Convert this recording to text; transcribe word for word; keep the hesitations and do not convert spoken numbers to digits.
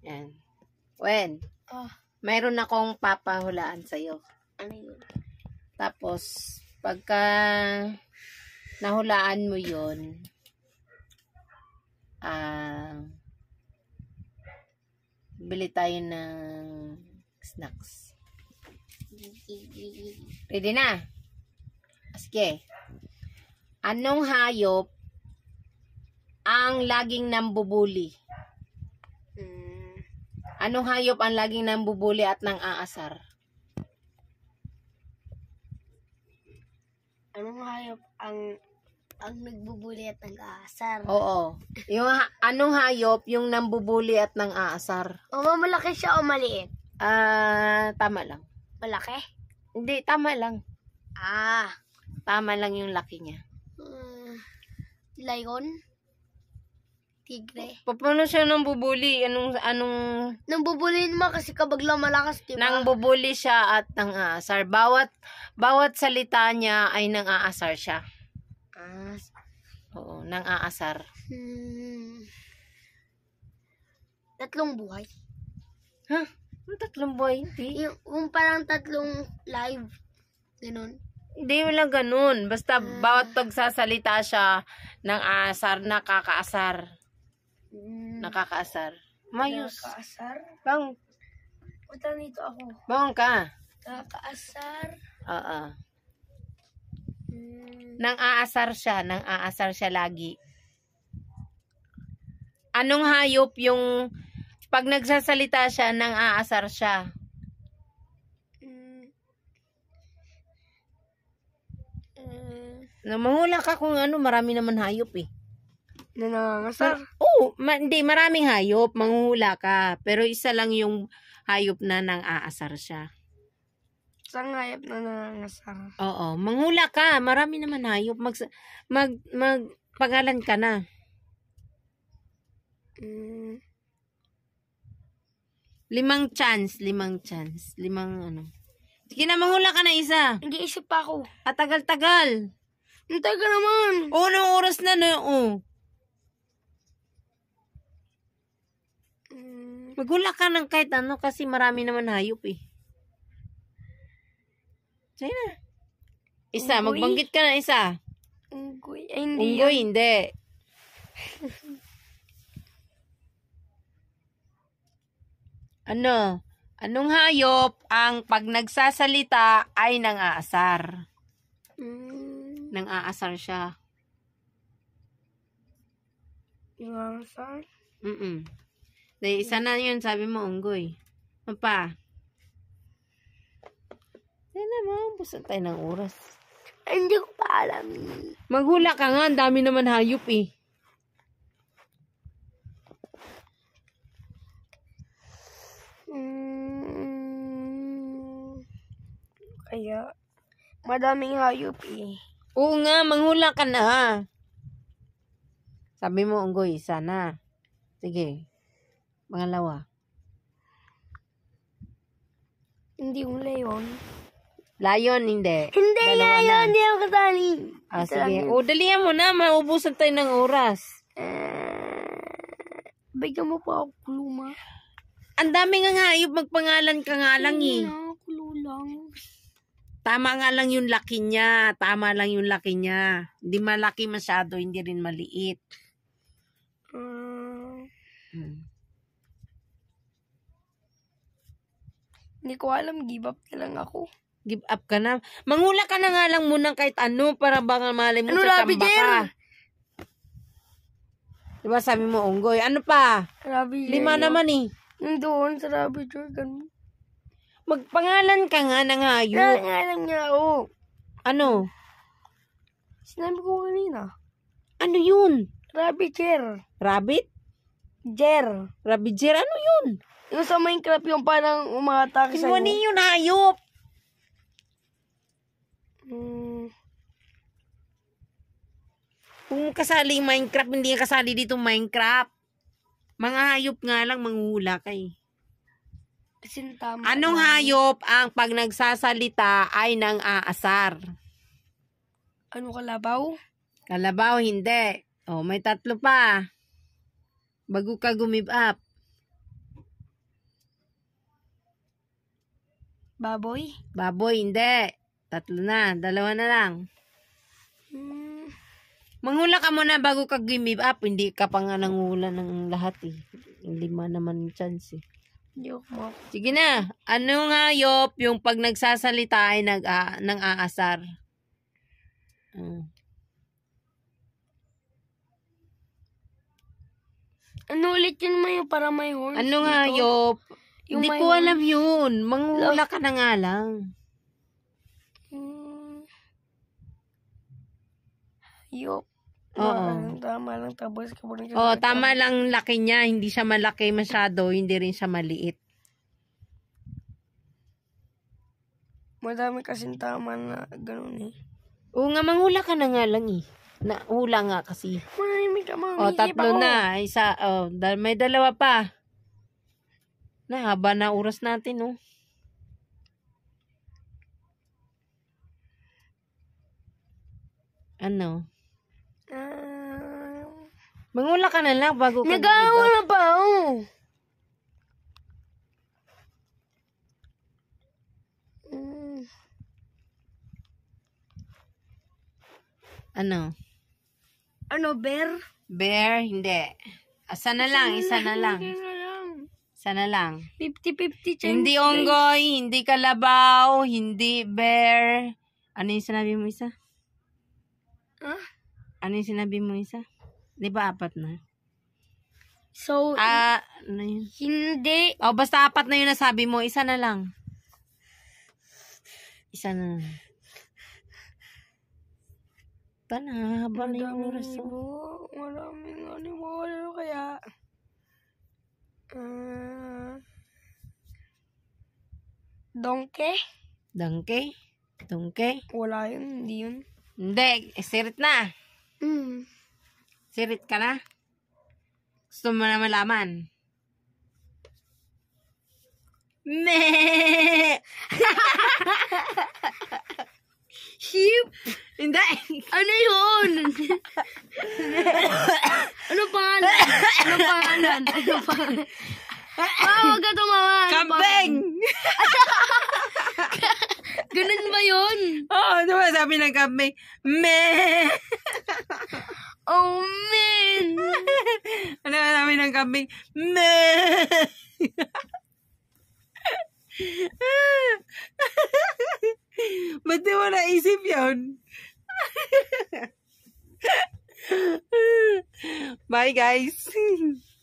Yan. Wen, Ah, mayroon akong papahulaan sa'yo. ano yun? Tapos, pagka nahulaan mo yun, ah, bili tayo ng snacks. Ready na? Sige. Anong hayop ang laging nambubuli? Hmm, Anong hayop ang laging nambubuli at nang aasar? anong hayop ang ang nagbubuli at nag-aasar? Oo. Yung ha- anong hayop yung nambubuli at nang aasar? O malaki siya o maliit? Ah, tama lang. Malaki? Hindi, tama lang. Ah, Tama lang yung laki niya. uh, lion? Tigre? Paano siya nambubuli? Anong, anong, Nambubuli naman kasi kabag lang malakas, di ba? nang bubuli siya at nang aasar. Bawat, bawat salita niya ay nang aasar siya. Ah, Oo, nang aasar. hmm, tatlong buhay. Ha? Ang tatlong buhay, hindi. Yung, yung parang tatlong live. Ganun. Hindi wala ganun. Basta bawat pagsasalita siya ng aasar, nakakaasar. Hmm, Nakakaasar. Mayos. Nakakaasar? Bang, Punta nito ako. bang ka. Nakakaasar. Oo. Hmm, Nang aasar siya, nang aasar siya lagi. Anong hayop yung pag nagsasalita siya, nang aasar siya? hmm, eh, Na manghula ka kung ano, marami naman hayop eh. na nangangasar. Oo, ma- hindi, maraming hayop, manghula ka. Pero isa lang yung hayop na nang aasar siya. Isang hayop na nangangasar. Oo, manghula ka, marami naman hayop. Mag, mag, mag, pangalan ka na. Hmm, Limang chance, limang chance, limang ano. Sige na, manghula ka na isa. nag-iisip pa ako. At tagal-tagal. Ang taga naman. Oo, anong oras na na, oh. Hmm, Maghula ka ng kahit ano kasi marami naman hayop eh. Sige na. Isa, Unggoy? magbanggit ka na isa. unggoy. Ay, hindi Unggoy, yan. hindi. Ano? Anong hayop ang pag nagsasalita ay nang aasar? Hmm, Nang aasar siya. nangangasar? Mm-mm. Dahil isa na yun, sabi mo, unggoy. Ano pa? Yan naman, busan tayo ng oras. Ay, hindi ko pa alam. Maghula ka nga, ang dami naman hayop eh. Hmm, kaya, madaming hayop eh. Oo nga, manghula ka na. Sabi mo, unggoy, isa na. Sige. Pangalawa. Hindi yung leon. Lion, hindi. Hindi Dalawa nga na. yun, hindi ako kasali. Ah, Isa lang sige. yun. O, dalihan mo na. Maubusan tayo ng oras. Eh, bigyan mo pa ako kuluma. Ang dami nga hayop. Magpangalan ka nga lang eh. Hindi na, kulo lang. Tama nga lang yung laki niya. Tama lang yung laki niya. Hindi malaki masyado, hindi rin maliit. Ah, Hmm. hindi ko alam, give up na lang ako. Give up ka na. Manghula ka na nga lang muna kahit ano para baka malay mo Ano, sa Rabi tamba ka. Jer? Diba sabi mo, unggoy. Ano pa? Rabi Lima Jer, naman eh. yung doon sa Rabi Jordan. Magpangalan ka nga ng Kaya hayop. nga alam niya ako. Ano? Sinabi ko kanina. Ano yun? Rabi Jer. Rabbit? Jer. Rabbit Jer? Ano yun? Yung sa Minecraft yung parang umatake sa Kinuha niyo yun hayop. Hmm, Kung kasali yung Minecraft, hindi ka kasali dito Minecraft. Mga hayop nga lang, manghula ka eh. kasi tama. Anong hayop ang pag nagsasalita ay nang aasar? Ano, kalabaw? Kalabaw, hindi. Oh, may tatlo pa. Bago ka gumib up. Baboy. Baboy, hindi. Tatlo na. Dalawa na lang. Hmm. Manghula ka muna bago ka give up. Hindi ka pa nga nangula ng lahat eh. Lima naman chance eh. Joke mo. Sige na. Ano nga, Yop, yung pag nagsasalita ay nag a nang aasar? Uh. Ano ulit yun mo yung para may horns? Ano nga, dito? Yop? Yung Hindi may ko horns. alam yun. Manghula ka na nga lang. Hmm. Yup. Oo. Tama, tama lang tapos kapag Oh, tama lang laki niya. Hindi siya malaki masyado. Hindi rin siya maliit. Madami kasing tama na ganun eh. Oo nga, manghula ka na nga lang eh. Nahula nga kasi. Marami ka mga Oh, tatlo na. Isa, oh, dal- may dalawa pa. Nahaba na oras natin, oh. Ano? Ah, Manghula ka na lang bago ka nagawa mag-give up. na ba ako? Hmm. Ano? Ano, bear? Bear? Hindi. Asa na lang, isa na lang. Hindi na lang. Isa na lang. fifty-fifty chance. Hindi onggoy, hindi kalabaw, hindi bear. Ano yung sinabi mo isa? Ah? Ano yung sinabi mo isa? Di ba apat na? So, Ah, ano yun? hindi. Oh, basta apat na yun nasabi mo. Isa na lang. Isa na lang. Tana, haba na yung oras. Oh. Maraming animal. Ano kaya? Ah, donkey? Dangke? Dangke? Wala yun. Hindi yun. Hindi, sirit na. Hmm. Sirit ka na? Gusto mo na malaman? Me! Sheep? Hindi. Ano yun? Ano pangalan? Ano pangalan? Ano pangalan? Ah, huwag ka tumawa. Ano Kambing! pangalan? Ganun ba yun? Oo, oh, diba sabi ng kambing? Me! Oh, man! Ano ba sabi ng kambing? Me! Ba't di mo naisip yun? Bye, guys.